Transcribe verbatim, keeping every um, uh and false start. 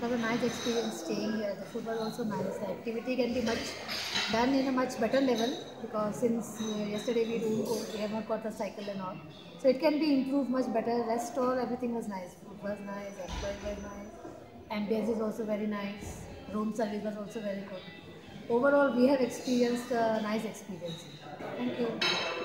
It was a nice experience staying here. The food was also nice. The activity can be much done in a much better level because since uh, yesterday we don't go, we have not got the cycle and all. So it can be improved much better. Rest all, everything was nice. Food was nice, employees were nice. Ambience is also very nice. Room service was also very good. Overall, we have experienced a nice experience. Thank you.